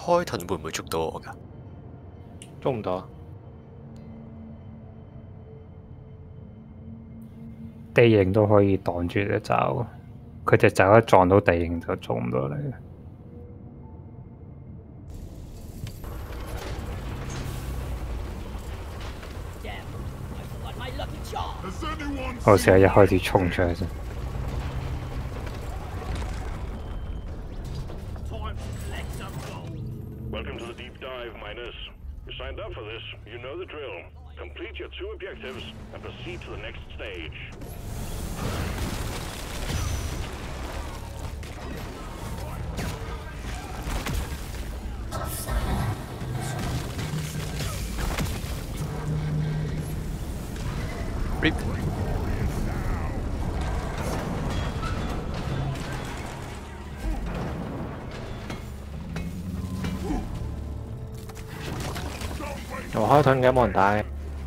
開盾會唔會捉到我㗎？ 捉唔到啊！ 地形都可以擋住隻爪，佢隻爪一撞到地形就捉唔到你。我試下一開始衝出去先。 Welcome to the deep dive, miners. You signed up for this. You know the drill. Complete your 2 objectives and proceed to the next stage. Rip。 我開盾嘅冇人打嘅。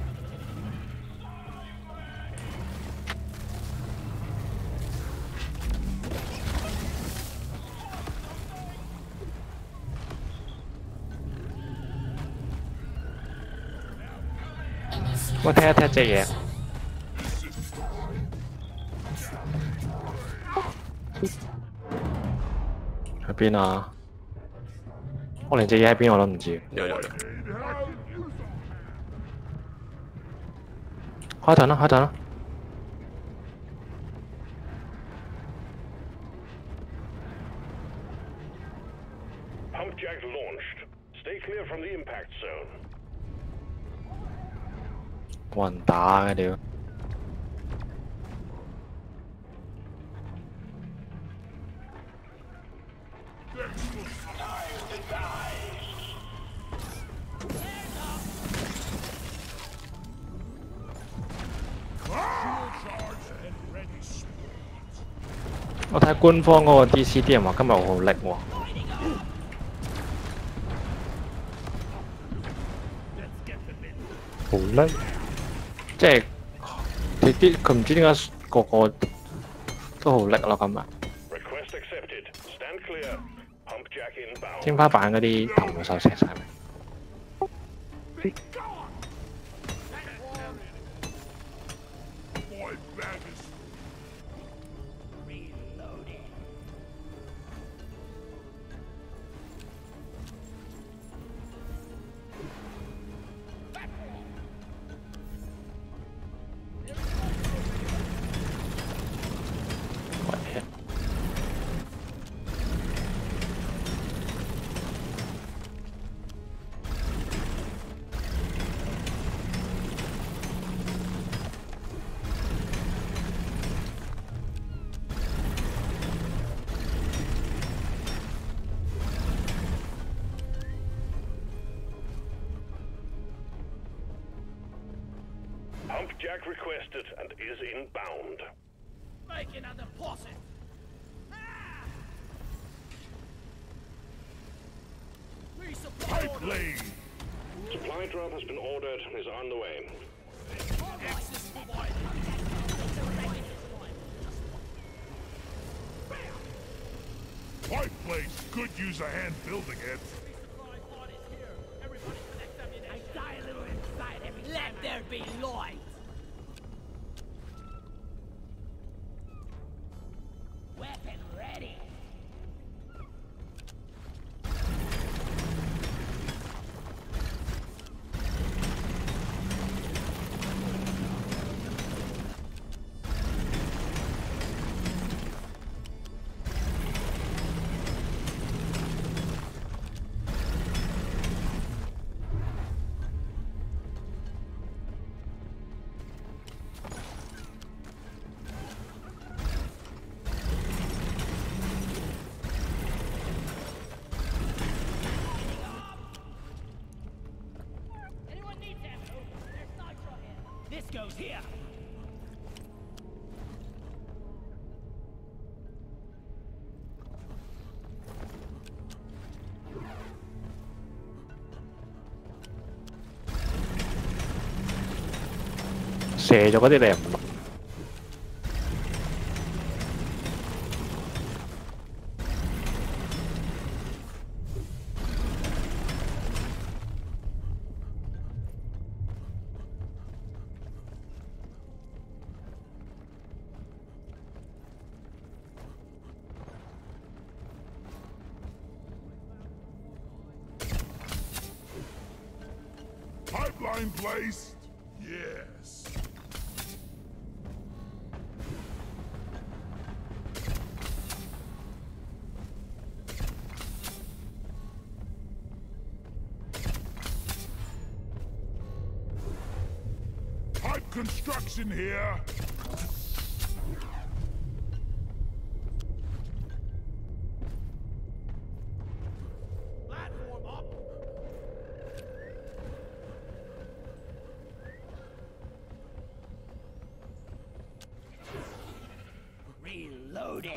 我踢一踢隻嘢。喺邊啊？我連隻嘢喺邊我都唔知。 有。 開盾啦！開盾啦！ Pump jack launched. Stay clear from the impact zone. 冇人打嘅屌！我睇官方嗰個 DC 啲人話今日好力喎。 好叻！ 即係佢唔知點解個個都好叻咯今日。 Request accepted. Stand clear. Pump jack inbound. 天花板嗰啲頭手射晒咪。 Pump jack requested and is inbound. Make another deposit. Pipe lane. Supply drop has been ordered and is on the way. Access provided. Pipe blades could use a hand building it. I die a little inside every time. Let there be light. Weapon ready. This goes here. 射咗嗰啲你又唔落。 fine place? Yes. Pipe construction here. Platform up. Reloading.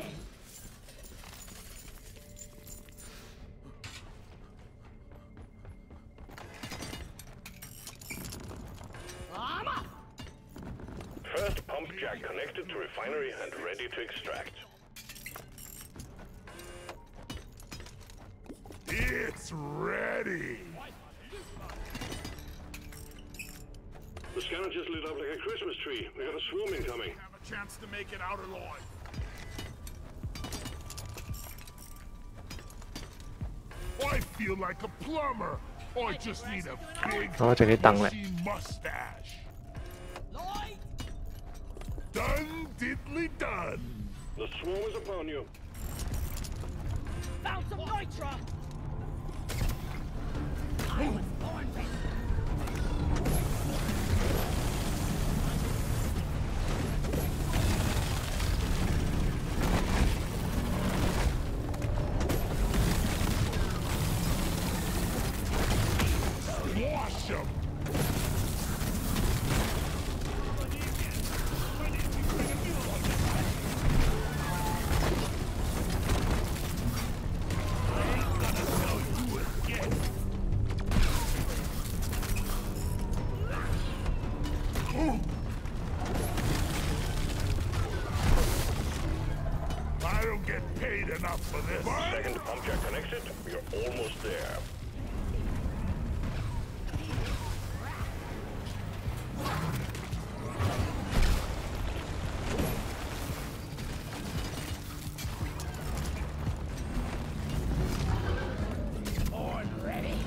Armor. First pump jack connected to refinery and ready to extract. It's ready. The scanner just lit up like a Christmas tree. We got a swarm incoming. Have a chance to make it out alive. I feel like a plumber. I just need a big 我剩啲凳咧， bushy mustache. Lloyd. Done diddly done. The swarm is upon you. Found some nitra. I was born ready. Wash 'em. I don't get paid enough for this. Second pump jack connected. You're almost there. Born ready.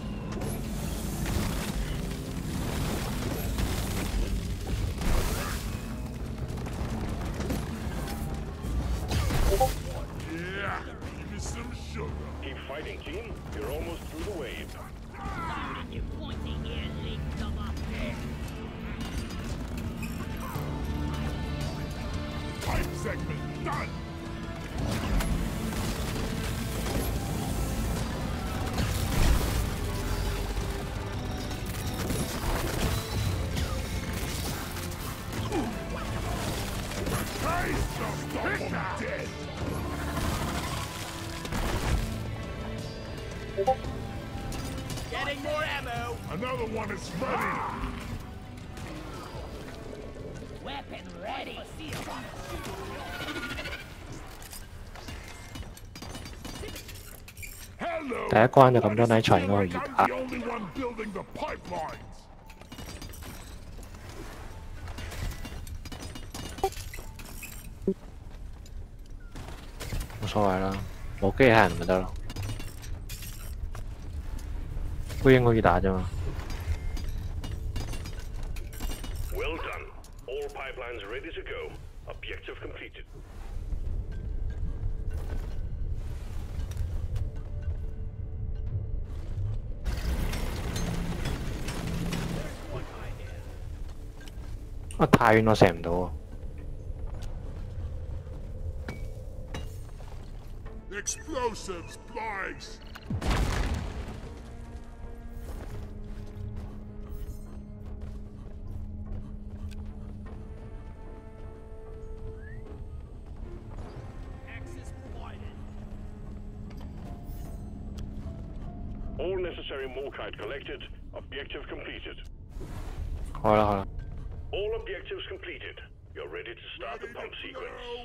Yeah, give me some sugar. Keep fighting, team. You're almost through the wave. You pointy ear leaks of up there. Pipe segment done. Hey, stop dead. Getting more ammo. Another one is ready. Weapon ready. Hello. 第一關就咁多泥除我而 I'm 拍 the，only one building the pipelines. 冇所謂啦，冇機械人咪得咯，灰鷹可以打啫嘛。 Well done. All pipelines ready to go. Objective completed. One idea. 啊，太遠我射唔到喎。 Explosives, please. Access provided. All necessary Morkite collected. Objective completed. 好啦好啦， All objectives completed. You're ready to start the pump sequence.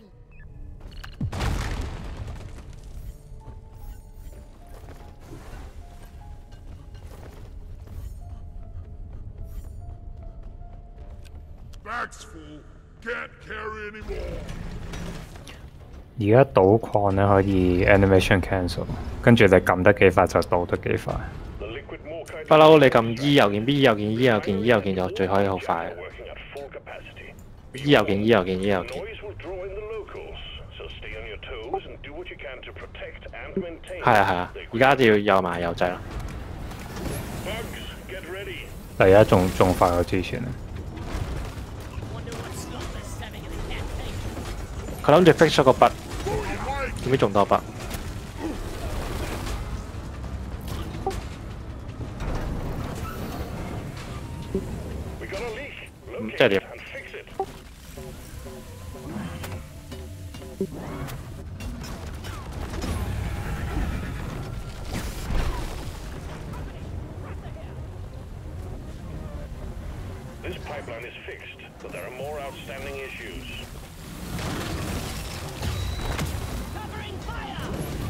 Back's full. Can't carry anymore. 而家倒礦咧可以 animation cancel，跟住你撳得幾快就倒得幾快。 The liquid 不嬲你撳 E 右鍵、B 右鍵、E 右鍵、E 右鍵就最可以好快。 Working at full capacity. E 右鍵、E 右鍵、E 右鍵。 Noise will draw in the locals, so stay on your toes and do what you can to protect and maintain. 係啊，而家就要有埋有掣啦。 Bugs, get ready. 但而家仲快過之前啊！ Wonder what stopped the seven of the campaign. 佢諗住 fix 咗個 bug，點知仲多 bug？ We got a leak. Locate 即係點？ and fix it. This pipeline is fixed, but there are more outstanding issues. Covering fire!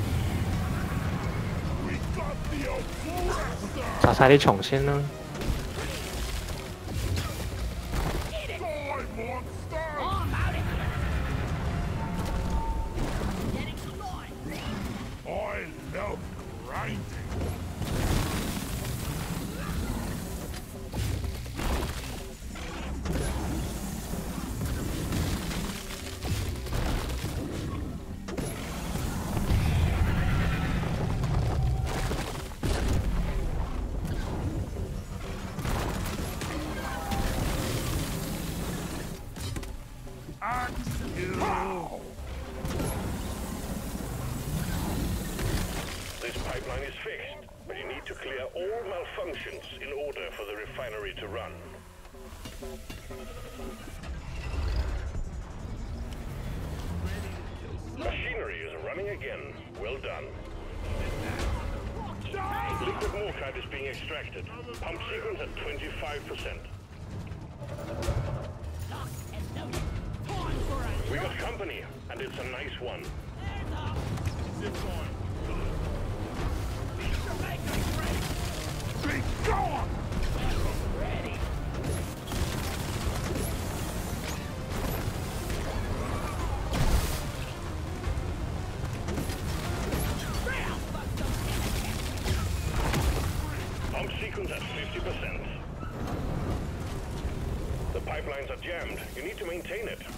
We got the oppressor! 殺晒啲蟲先啦。 Die, monster! Oh, I'm out of here! Getting destroyed! I love grinding. Axe kill! This pipeline is fixed, but you need to clear all malfunctions in order for the refinery to run. Machinery is running again. Well done. Liquid morkite is being extracted. Pump sequence at 25%. Locked and loaded. Time for a We got company, and it's a nice one. Be gone! ready. Pump sequence at 50%. The pipelines are jammed. You need to maintain it.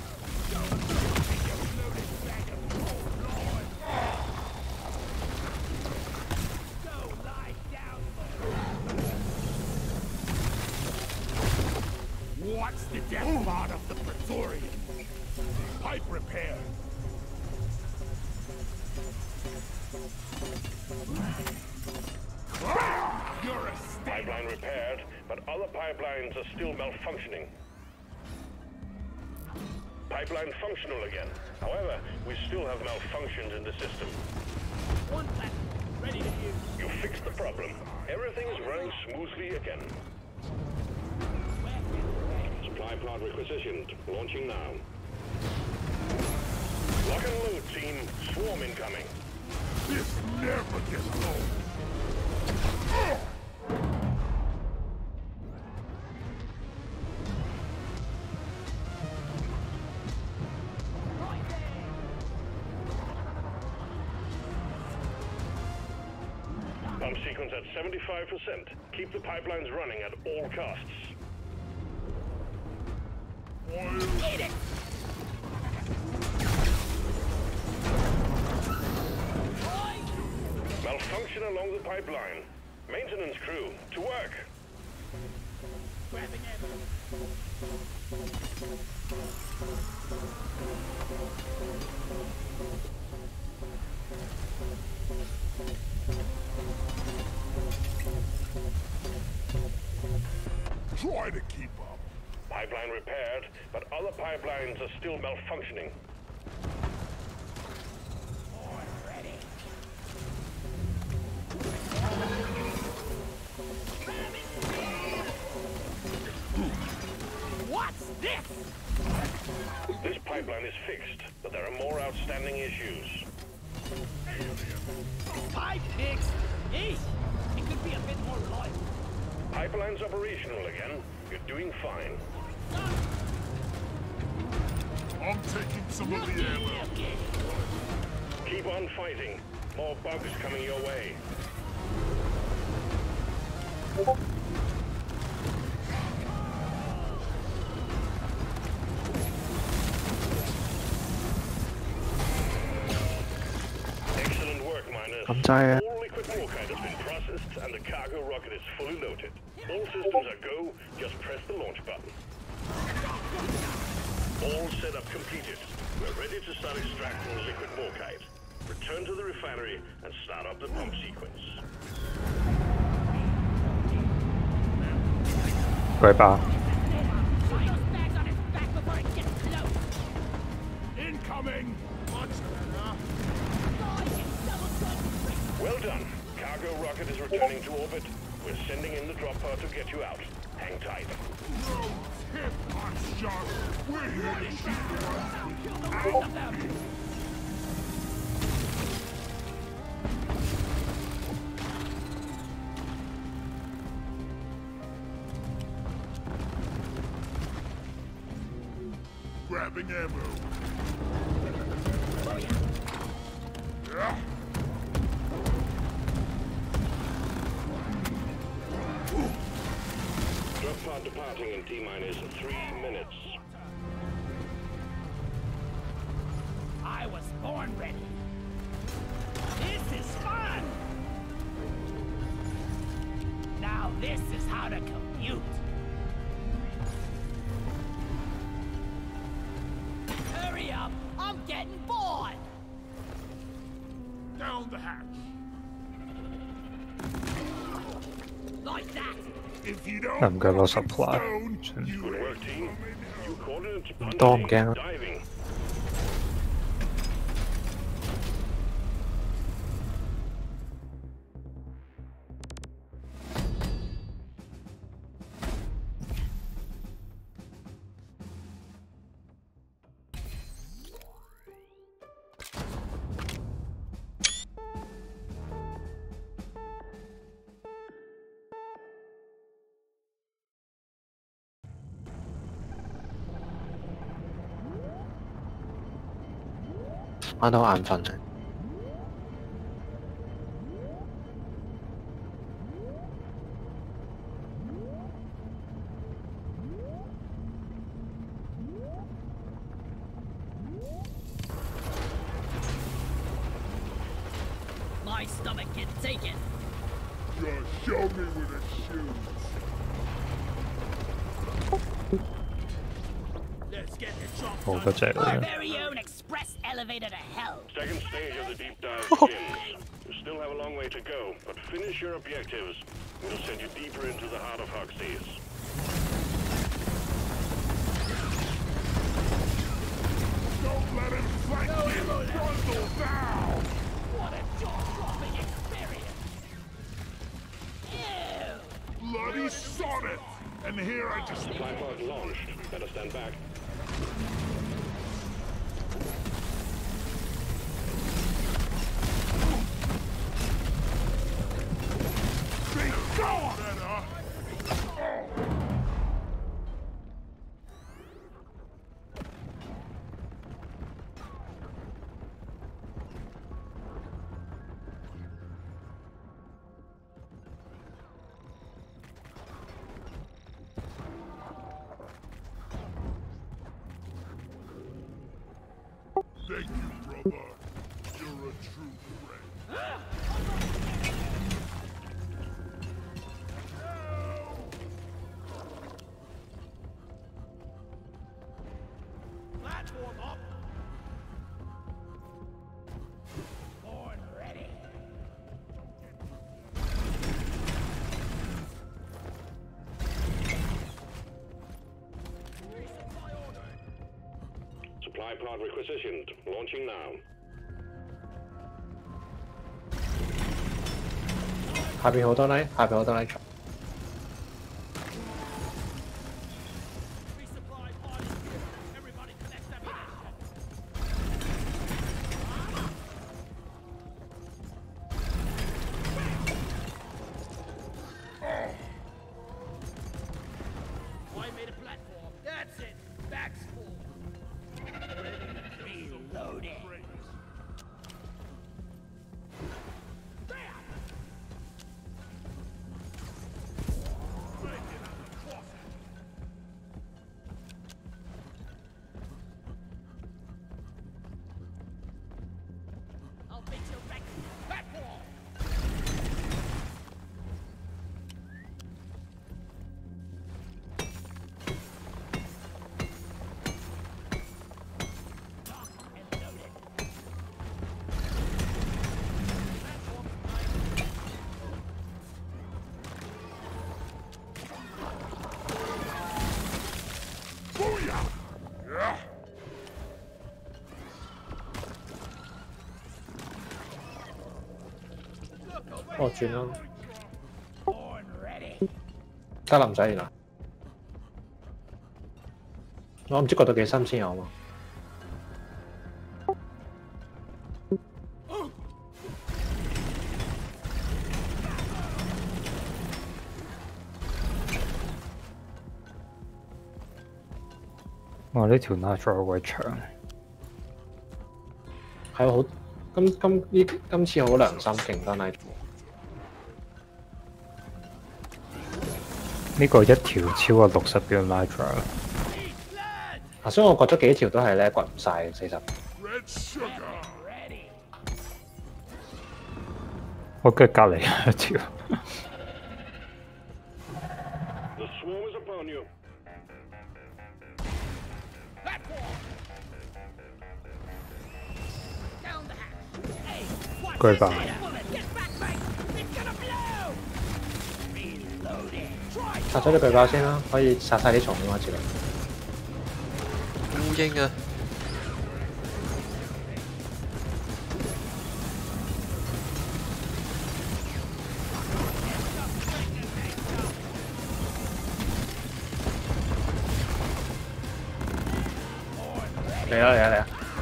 Go lie down. What's the death part of the Praetorian? Pipe repair. You're a Pipeline repaired, but other pipelines are still malfunctioning. Pipeline functional again. However, we still have malfunctions in the system. One left. Ready to use. You fixed the problem. Everything is running smoothly again. Supply pod requisitioned. Launching now. Lock and load, team. Swarm incoming. This never gets old. Pump sequence at 75%. Keep the pipelines running at all costs. Eat it! Malfunction along the pipeline. Maintenance crew, to work. Grabbing ammo. Try to keep up. Pipeline repaired, but other pipelines are still malfunctioning. What's this? This pipeline is fixed, but there are more outstanding issues. Pipe fixed. Eesh. It could be a bit more reliable. Pipeline's operational again. You're doing fine. I'm taking some of the ammo. Keep on fighting. More bugs coming your way. Excellent work, miners. 咁滯啊！ All liquid warkite has been processed and the cargo rocket is fully loaded. All systems are go, just press the launch button. All setup completed. We're ready to start extracting the liquid warkite. Return to the refinery and start up the pump sequence. 鬼吧 Put those bags on his back before it gets close. Incoming! Much better. Guys, it's double gun. Well done. Cargo rocket is returning to orbit. We're sending in the drop pod to get you out. Hang tight. No hip hop shot! We're here to shoot Kill the rest of them. Grabbing ammo. Yeah. Drop pod departing in T-minus 3 minutes. I was born ready. This is fun. Now this is how to commute. Hurry up! I'm getting bored. Down the hatch. Like that. If you don't I'm gonna fucking supply. stone, you Good work, ain't team. coming You coordinates punching, Tom gang. diving. À, 翻到眼瞓啊！ My stomach can take it. Just show me with a shoes. Let's get the job 冇嗰只 Our 嚟嘅。 very own express elevator to hell. Second stage of the deep dive begins. You still have a long way to go, but finish your objectives. We'll send you deeper into the heart of Hogsmeade. Don't let him flank you! Bundle down! What a jaw-dropping experience. Ew. Bloody sonnet! And here I just... Supply pod launched. Better stand back. Be gone! Better. Thank you, brother. You're a true friend. Platform up. Born ready. Supply pod requisitioned. Launching now. 下邊好多呢，下邊好多呢。 Resupply pod is here. Everybody connect them in. I made a platform. That's it. Back's full. Reloaded. 哦，轉啦。加林仔原來，我唔知過到幾深先有嘛。 哇！呢條 Nitro 好鬼長。 係好，今次好良心，勁得 Nitro。 呢個一條超過60秒 Nitro。 所以我覺得幾條都係咧，掘唔晒40。 我跟住隔離一條。巨爆！ 殺咗啲巨爆先啦，可以殺晒啲蟲點開始嚟。 烏蠅啊！ 嚟啦嚟啦嚟啦！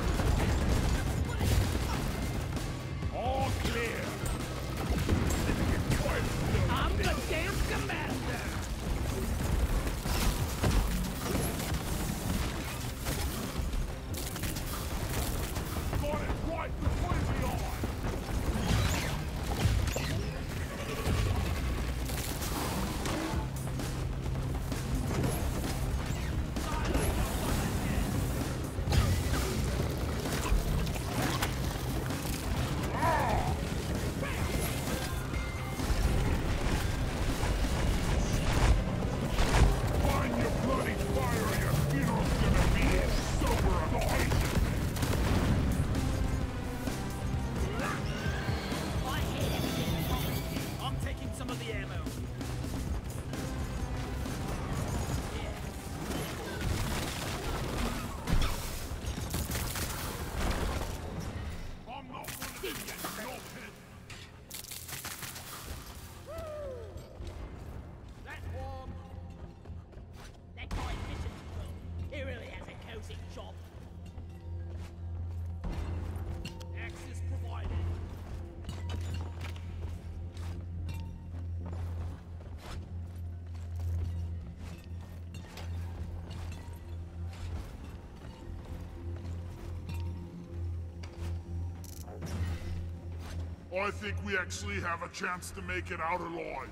I think we actually have a chance to make it out alive.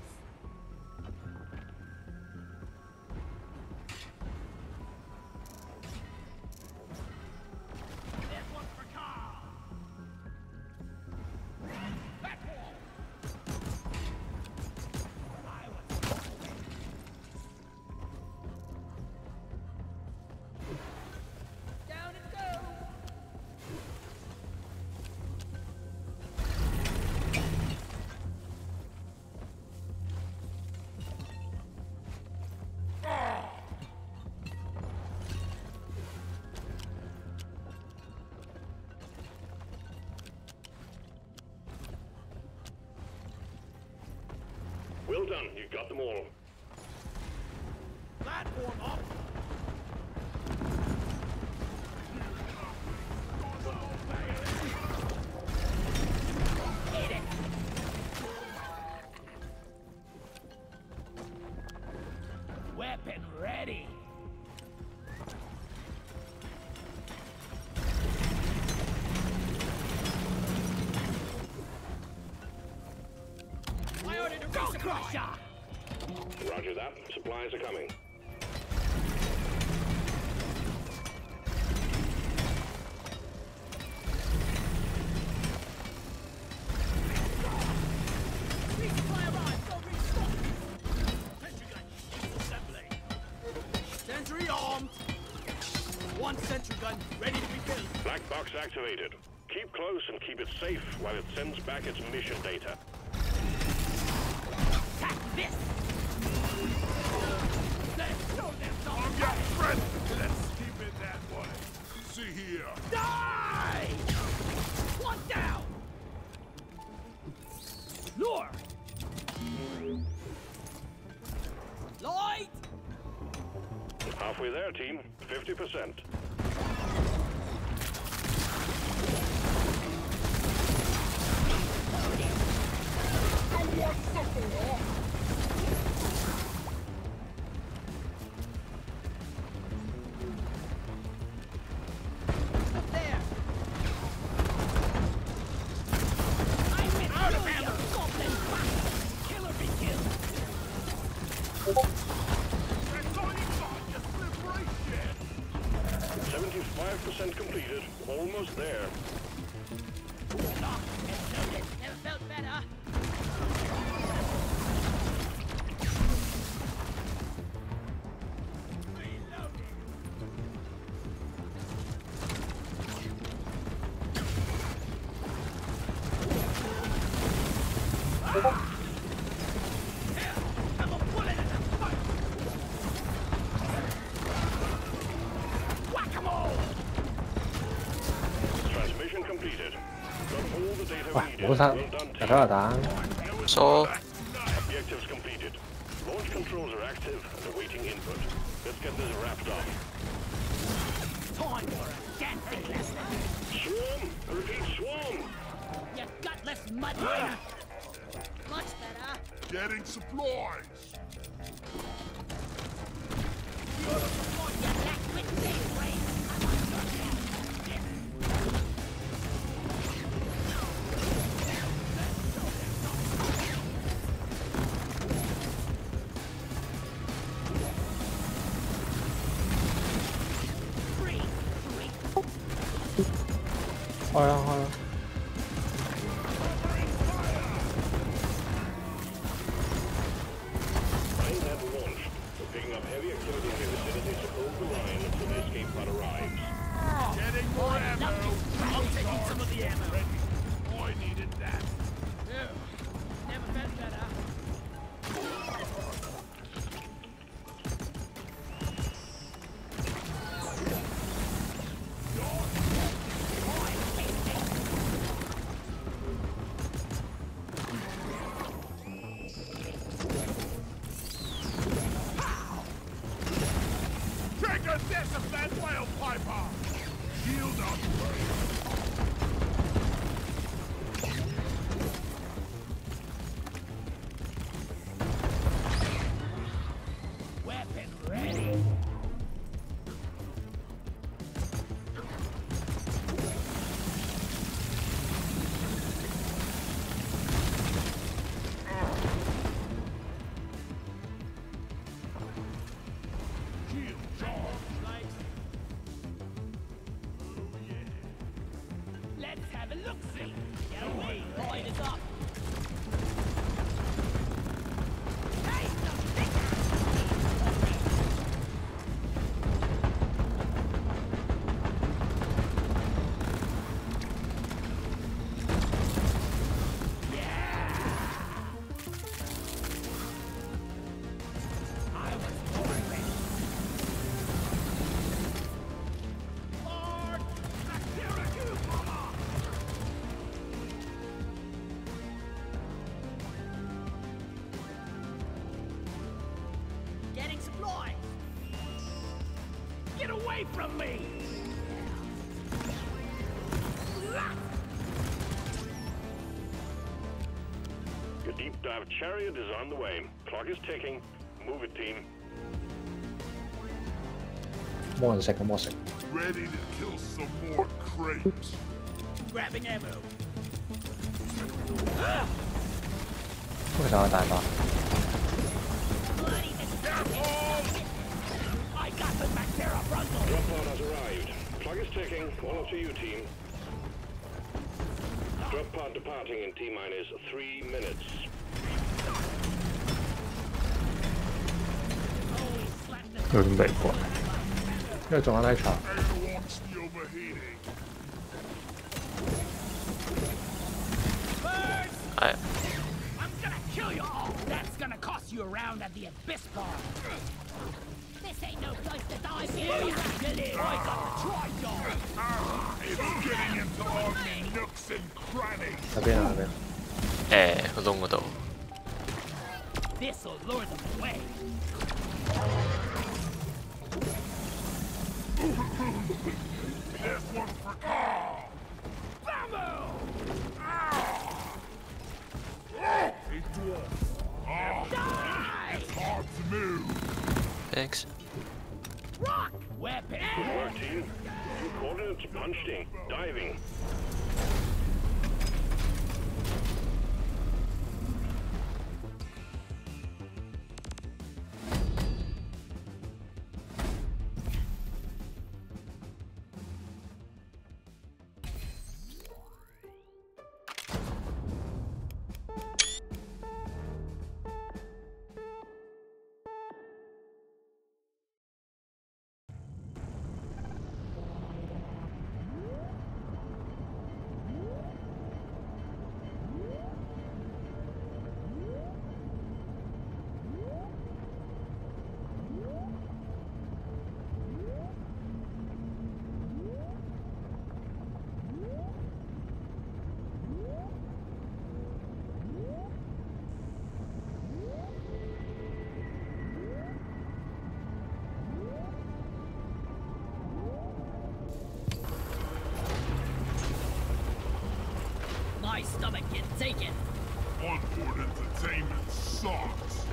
Well done, you got them all. Platform up! Hit it! Weapon ready! I ordered a Crusher! Roger that. Supplies are coming. Resupply arrived! Go restock! Sentry gun used assembly! Sentry armed! One sentry gun ready to be built! Black box activated. Keep close and keep it safe while it sends back its mission data. Attack this! Let's show them some I'm your friend. Let's keep it that way. See here. Die! One down! Lure! Light! Halfway there, team. 50%. Up there! I'm out of ammo! Goblin bastard! Killer be killed! That's all you got, you slippery shit! 75% completed. Almost there. Locked and loaded. Never felt better. I'm a bullet in the fight. Whack-a-mole! Transmission completed. Got all the data 哇 we needed. 冇晒 Well done, 大 team. 家又打 So Objectives completed. Launch controls are active and awaiting input. Let's get this wrapped up. Time for a dancing lesson. Swarm! I repeat, swarm! You gutless mud miner. Much better. Getting supplies! You lack with safe brain. Free. 開啦開啦， Mines have launched. We're picking up heavy activity in the vicinity, so hold the line until the escape pod arrives. Getting more ammo! I'm taking some of the ammo. I needed that. Never felt better. Trigger this of that whale piper! Shield up! Weapon ready. Shield charge! Let's have a look-see. Get away. Line is up. Hey, I was born ready. Lord, here are you, mama. Getting supplies. Get away from me. Your deep dive chariot is on the way. Clock is ticking. Move it, team. 冇人食咁我食， Ready to kill some more crepes. Grabbing ammo. 其實我大把， Bloody I got the Bacteria Bronco. Drop pod has arrived. Clock is ticking. All up to you, team. Drop pod departing in T-minus 3 minutes. Slap the 有啲微過。 因為仲有拉長， Airwalks the overheating. birds. 係 I'm gonna kill you all. That's gonna cost you a round at the Abyss Bar. This ain't no place to die, baby. I got the try dog. It's getting into all the nooks and crannies. 喺邊啊喺邊？ 個窿嗰度。 This'll lure them away. There's one for Carl. Hey, dwarf. It's hard to move. Thanks. Rock weapon. Good work, team. New coordinates punched in. Diving. My stomach can take it. Onboard entertainment sucks.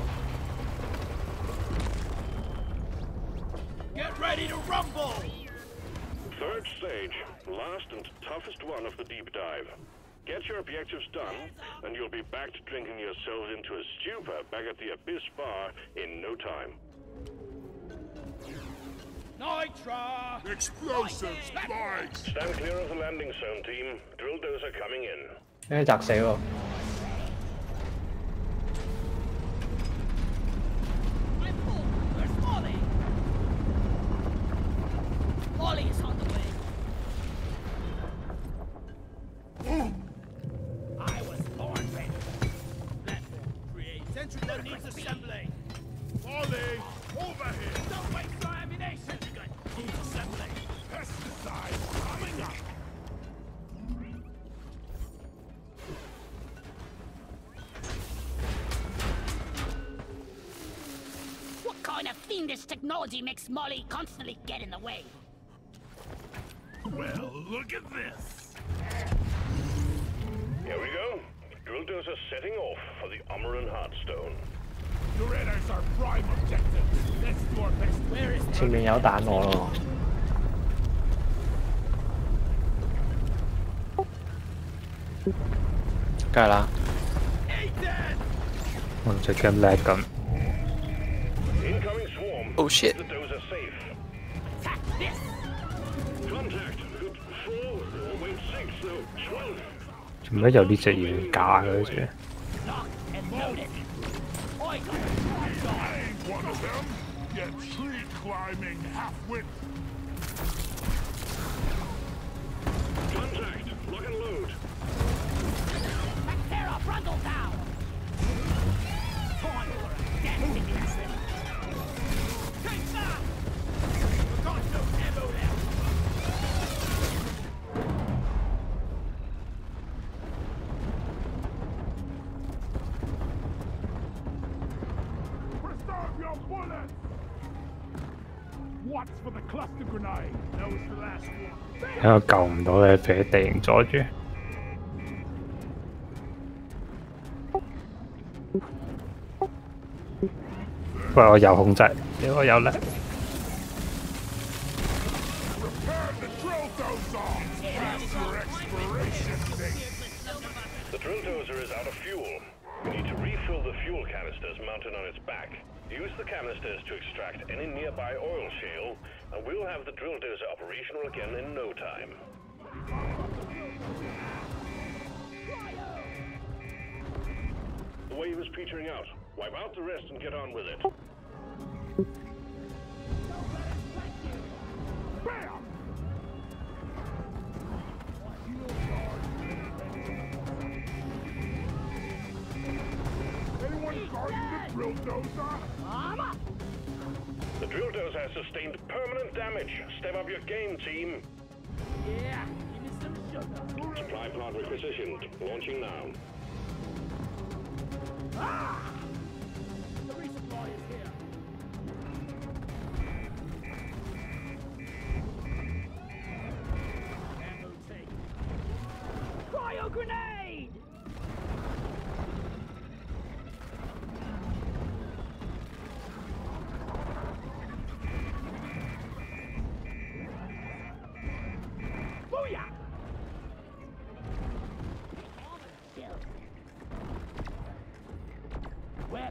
Get ready to rumble. Third stage, last and toughest one of the deep dive. Get your objectives done, and you'll be back to drinking yourselves into a stupor back at the Abyss Bar in no time. Nitra. Explosives, spikes. Stand clear of the landing zone, team. Drill dozer coming in. 俾佢砸死喎！ I'm full. Where's Molly? Molly is on the way. I was born ready. Platform create. Sentry gun needs assembly. Molly, over here. Don't waste your ammunition. Sentry gun needs assembly. Pesticide coming up. What kind of fiendish technology makes Molly constantly get in the way? Well, look at this. Here we go. Drill dozer setting off for the Umaran Heartstone. Doretto's our prime objective. Let's do our best. Where is 前面有彈我咯。 梗係啦， Aiden? 我隻 game lag 咁。 Incoming swarm. Oh shit. The dozer safe. Attack this. Contact. Good. 4. Wait, 6. No. 12. 做咩有呢隻嘢假嘅好似？ Locked and loaded. Oigo. I ain't one of them. You tree climbing half-wit. Contact. Lock and load. Terra frontal down! Time for a dancing lesson. Take that. We've got no ammo left. Preserve your bullets. What's for the cluster grenade? That was the last one. 因為救唔到你，俾地形阻住。喂，我有控制，因為我有力。 Prepare the drill dozer. That's your expiration date. The drill dozer is out of fuel. We need to refill the fuel canisters mounted on its back. Use the canisters to extract any nearby oil shale, and we'll have the drill dozer operational again in no time. The wave is petering out. Wipe out the rest and get on with it. Bam! Anyone guarding the drill dozer? The drill dozer has sustained permanent damage. Step up your game, team. Yeah, give me some sugar. Supply plant requisitioned. Launching now.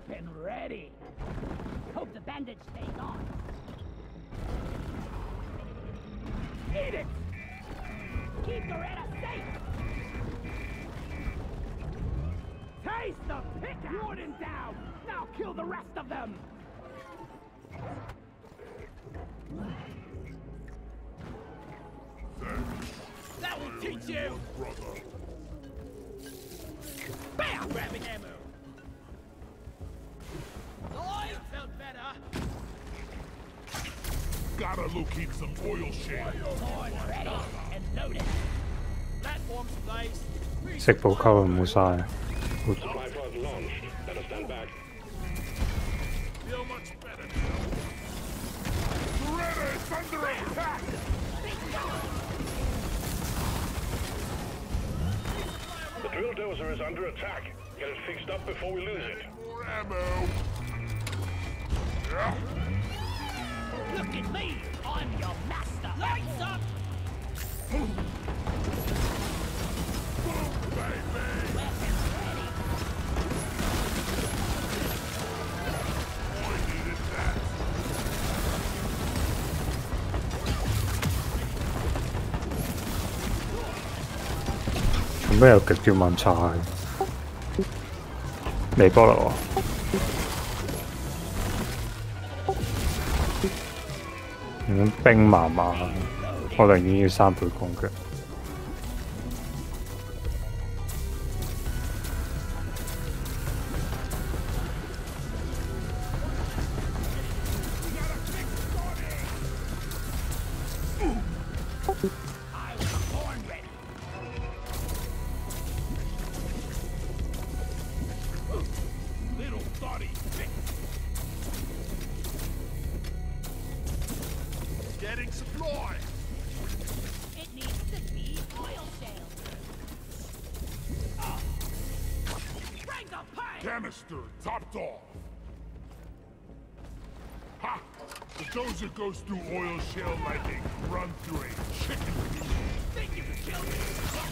Weapon ready. Hope the bandage stays on. Eat it! Keep Loretta safe! Taste the pick! Warden down! Now kill the rest of them! That will teach you! Bam! Grabbing ammo! I felt better! Gotta locate some oil shale. Horn ready and loaded. Platforms placed. 食補溝有冇晒？ Supply pod launched. Let us stand back. Feel much better now. Loretta is under attack! The drill dozer is under attack. Get it fixed up before we lose it. More ammo! Look at me! I'm your master! Lights up! 做咩有極叫問差嘅？微波爐啊！冰麻麻，我寧願要3倍攻擊。 Little thoughty fix. Getting supply. It needs to be oil shale. Bring the pain! Canister topped off. Ha! The dozer goes through oil shale like a run through a chicken feed. Think you can kill me?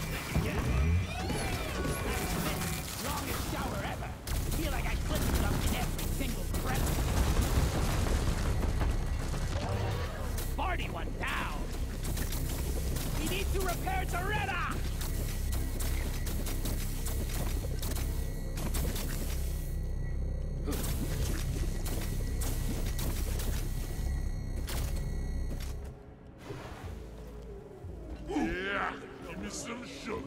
Longest shower ever. Feel like I clipped something every single breath. Party one down. We need to repair Doretta! Yeah, give me some sugar.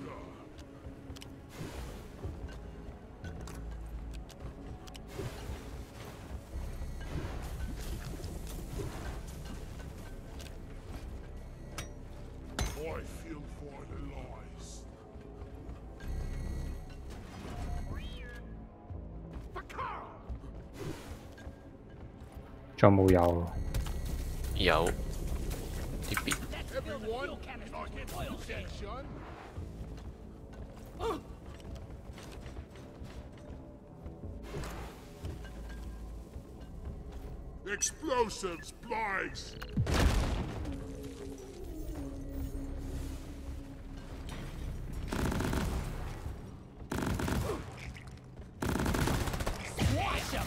I feel vitalized. 仲有冇油？ 有啲別 Everyone, I get protection. Explosives, please. Squash him!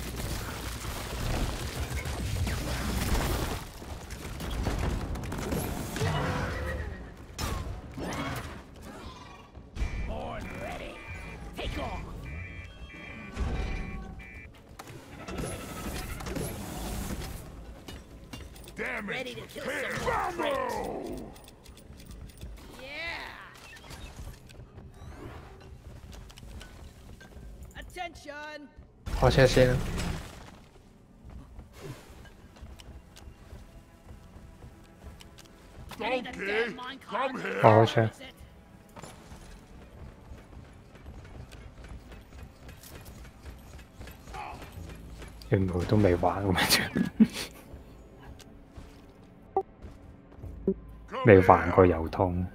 Horn ready. Take off! Damn it! Ready to kill Here, some more ammo! Yeah! Attention! 開車先啦。 Donkey, come here! 開車。原來都未玩咁樣，未玩過油桶。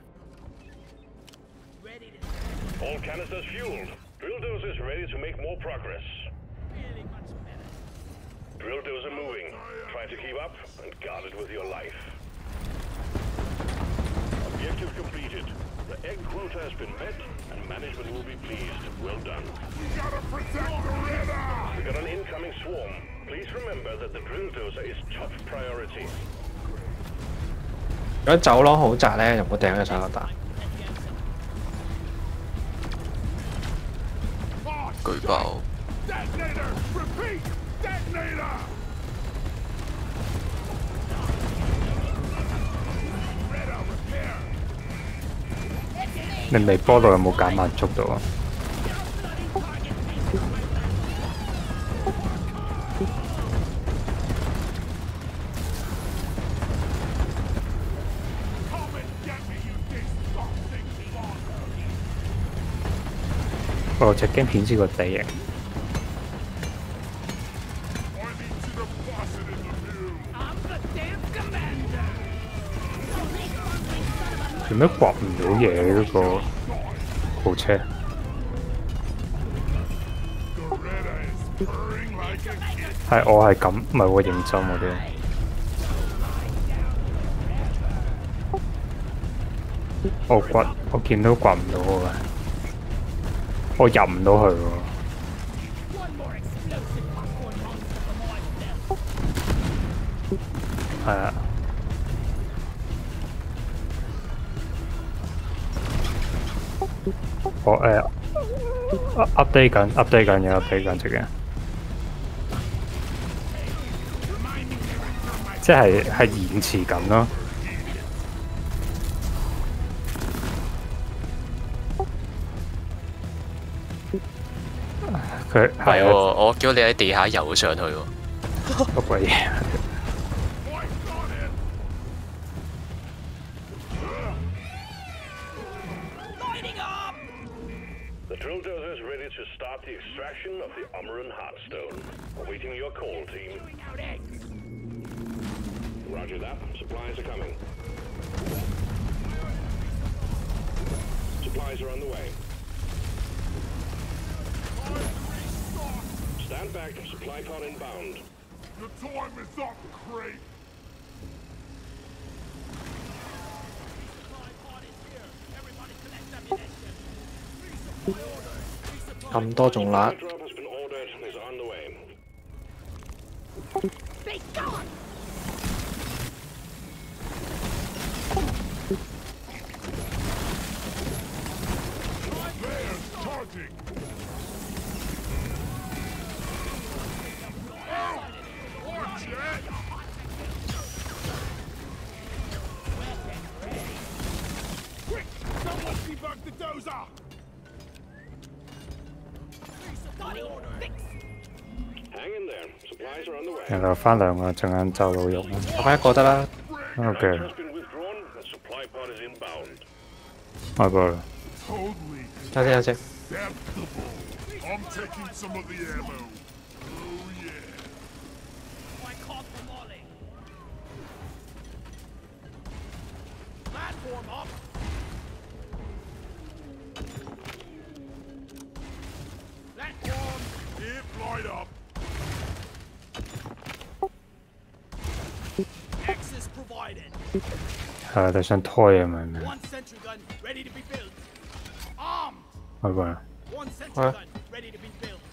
Ready to All canisters fueled. Drill dozer is ready to make more progress. really much better. Drill dozer moving. Try to keep up and guard it with your life. Objective completed. The egg quota has been met and management will be pleased. Well done. We gotta protect the river! We got an incoming swarm. Please remember that the drill dozer is top priority. 如果走廊好窄咧，就唔好掟喺手榴彈。 舉爆。 Detonator! Repeat! Detonator! Red out repair! 你微波爐有冇減慢速度啊？ Come and get me, you disgusting monster! 我隻 game 顯示個地形。 I need to deposit in the mule! I'm the damn commander. 做咩刮唔到嘢嗰個部車？ Goretta is purring like a kid! 係我係咁，唔係我認真嗰啲。我刮，我見到刮唔到我嘅，我入唔到去喎。 One more explosive popcorn monster for myself. 係啊。我update 緊嘅 update 緊隻嘅，即係延遲緊咯。佢唔係喎，我叫你喺地下游上去喎。 乜鬼嘢？ Lighting up! The drill dozer is ready to start the extraction of the Umaran Heartstone. Awaiting your call, team. Out eggs. Roger that. Supplies are coming. Supplies are on the way. Stand back. Supply pod inbound. The time is up, Crate! Everybody collect ammunition. 咁多仲辣， Drop has been ordered and is on the way. Be gone! There's charging! Jet! Quick! Someone debug the dozer! Hang in there. Supplies are on the way. 然後翻兩個陣間就老肉啦。 留翻一個得啦。 OK， Has been withdrawn. The supply pod is inbound. 開波啦。 Totally 等先，等先。 acceptable! I'm taking some of the ammo. Oh yeah. I caught them Molly. Platform up. Platform. Hip light up. X is provided. 係你想推啊？咪咪 One sentry gun ready to be built. Armed. 開波啦。 One sentry gun ready to be built.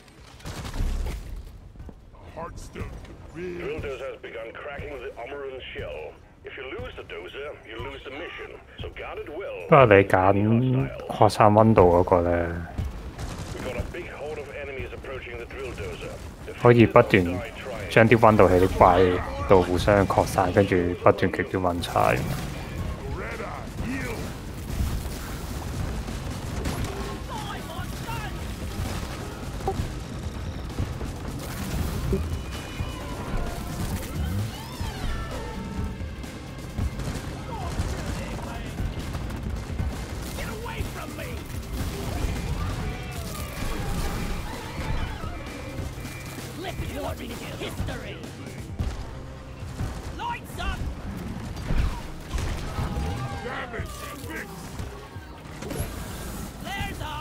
Heartstone. Drill dozer has begun cracking the Umaran shell. If you lose the dozer, you lose the mission. So guard it well. 不過你揀學生温度嗰個咧， We got a big horde of enemies approaching the drill dozer. 可以不斷 Die trying. 將啲温度喺啲怪度互相擴散，跟住不斷極端温差。 Goretta, heal. Get away from me! Living warning history! Lights up! Damage. Fix. Flares up!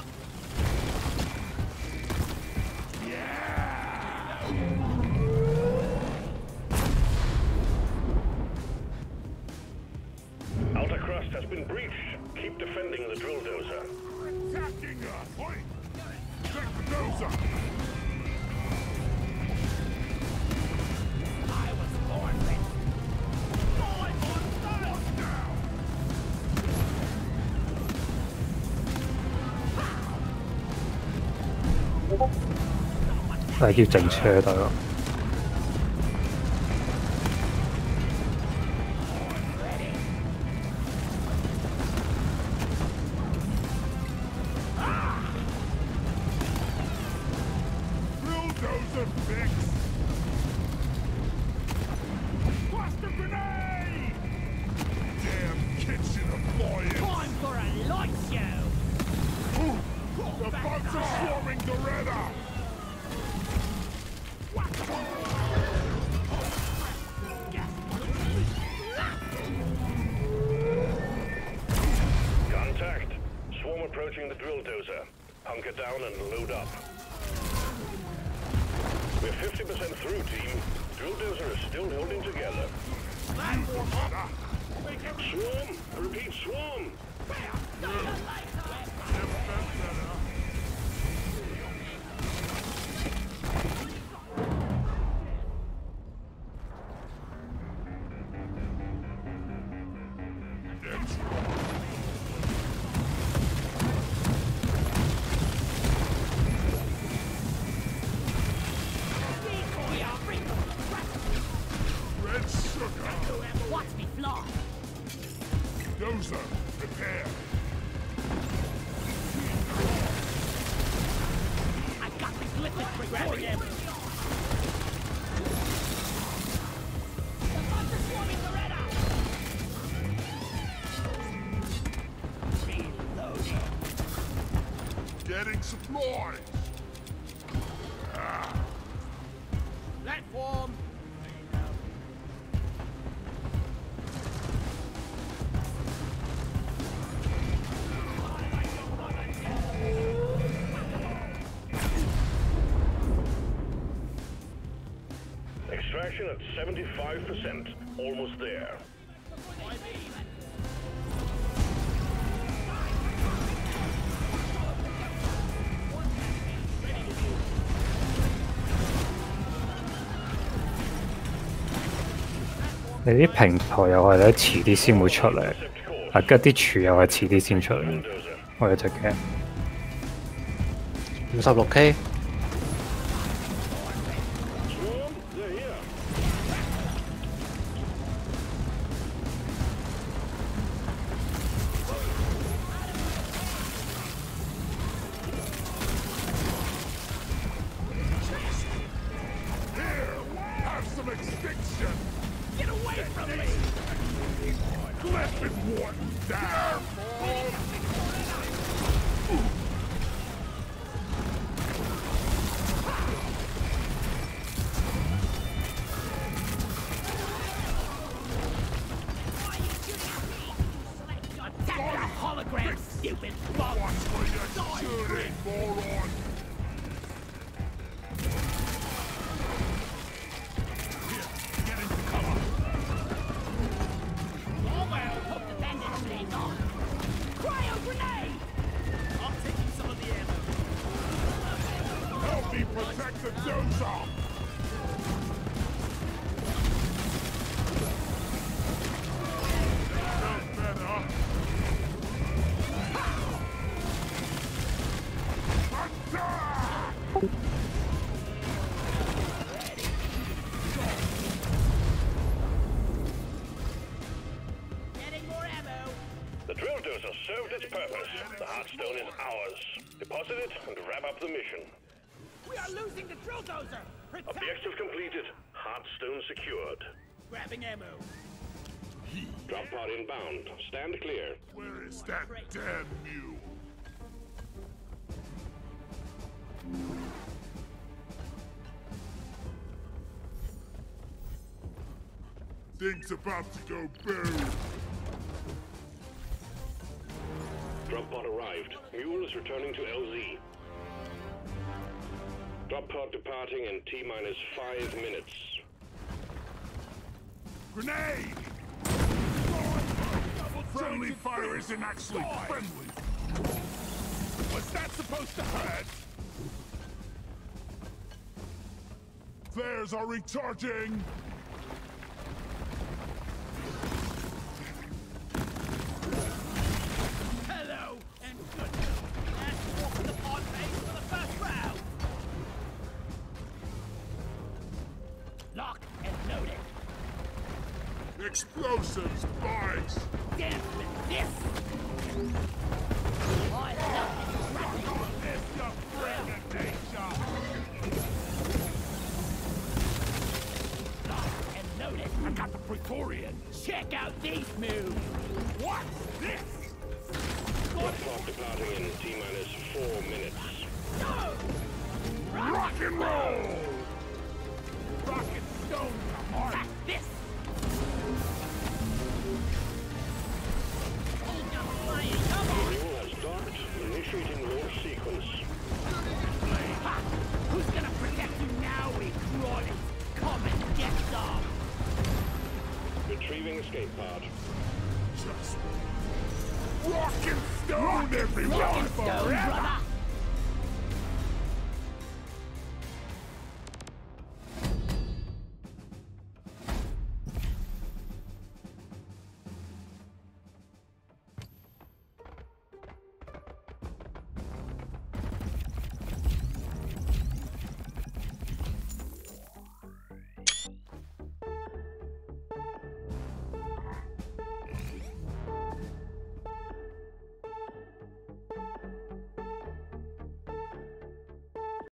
Outer crust has been breached. Keep defending the drill dozer. Attacking us. Oi. Check the dozer. 係要整車隊咯。 Bulldozer fixed! Cluster grenade! Damn kitchen appliance! Time for a light show! Ooh, the bugs are swarming Doretta! Contact. Swarm approaching the drill dozer. Hunker down and load up. We're 50% through, team. Drill dozer is still holding together. Swarm! Repeat, swarm! Red sugar! Watch me fly! Dozer, prepare! I got this liquid for grabbing him! The bugs are swarming Loretta! Reloading! Getting supplies! Platform! Extraction at 75%. Almost there. 你啲平台又係咧遲啲先會出嚟，啊跟啲柱又係遲啲先出嚟，我有隻 game。 56K。 Swarm, they're here. Here! Have some extinction! Get away from me! Left it one down! Attack the hologram, stupid bug! Watch where you're shooting, moron! Here, get into cover! Hope the bandage stays on! Cryo grenade! I'm taking some of the ammo. Help me protect the dozer! Felt better. Attack! Getting more ammo! The drill dozer served its purpose. The Heartstone is ours. Deposit it and wrap up the mission. We are losing the drill dozer! Protect! Objective completed. Heartstone secured. Grabbing ammo! Drop pod inbound. Stand clear. Where is that damn mule? Thing's about to go boom! Drop pod arrived. Mule is returning to LZ. Drop pod departing in T-minus 5 minutes. Grenade! Friendly fire isn't actually friendly! Was that supposed to hurt? Flares are recharging! Hello and good. Let's walk to the pod base for the first round. Explosives, boys! Dance with this! I love this It's your friend of nature! and notice I got the Praetorian. Check out these moves! What's this? Clock departing in T-minus 4 minutes. Rock and roll! Rock and stone to heart! Attack this! Fuel has docked. Initiating launch sequence. Ha! Who's gonna protect you now, Equality? Come and get some! Retrieving escape pod. Just rock and stone, everyone! Rock and stone, brother!